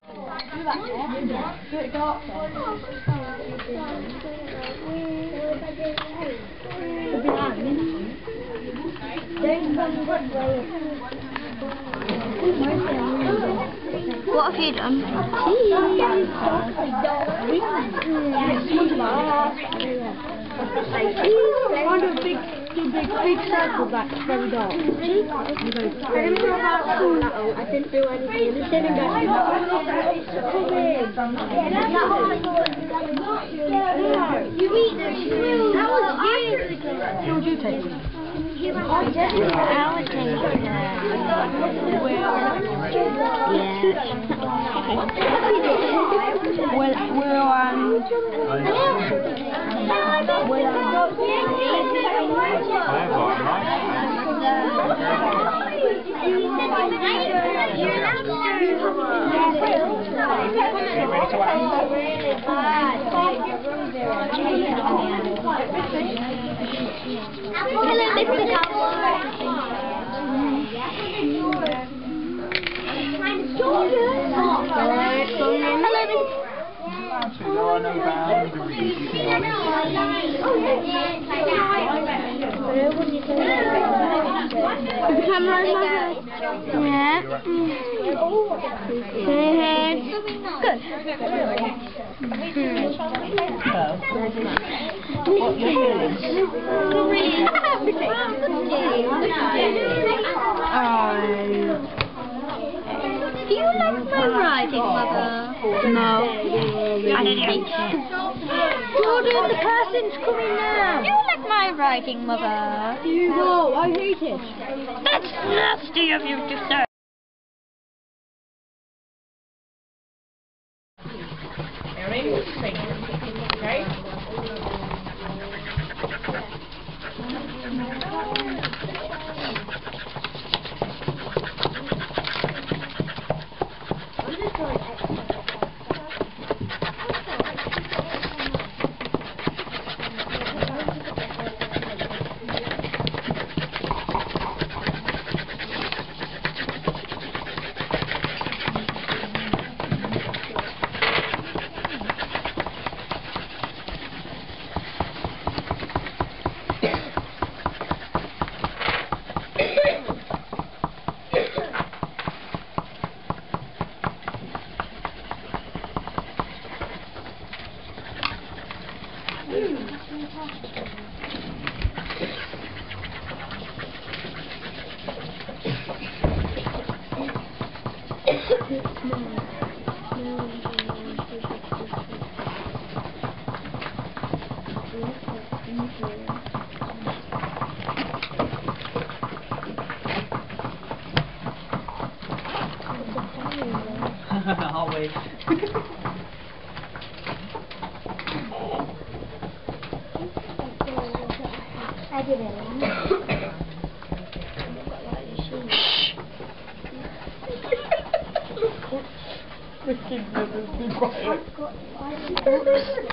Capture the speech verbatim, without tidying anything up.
What have you done? Find a big, two big, big circle that's very dark. I didn't know about that. I didn't do anything. It didn't go. Come in. You eat them. That was you. Who would you take? I would take uh, yeah. Well, well, um, yeah. Good. What your feelings? Do you like my writing, Mother? No. I hate it. Jordan, the person's coming now. Do you like my writing, Mother? No, I hate it. That's nasty of you to say. Okay? I'll wait. I didn't. The kid never be quiet.